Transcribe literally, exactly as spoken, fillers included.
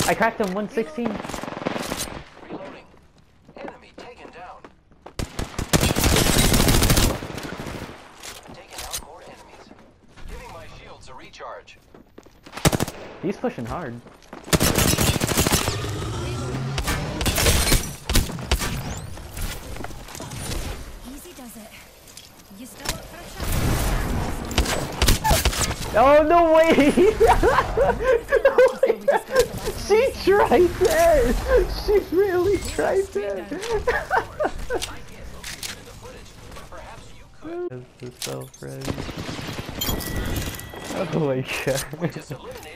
I cracked him one sixteen. Reloading. Enemy taken down. Taking out more enemies. Giving my shields a recharge. He's pushing hard. Easy does it. You still up for a shot? Oh no way! No way! She tried that! She really tried that! This is so friendly. Oh my god.